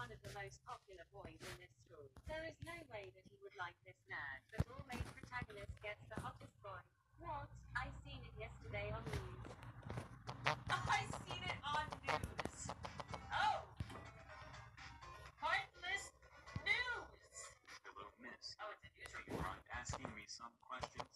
one of the most popular boys in this school. There is no way that he would like this nerd, but all-male protagonist gets the hottest boy. What? I seen it yesterday on news. I seen it on news. Oh! Heartless news! Hello, miss. Oh, it's a newsroom. You are asking me some questions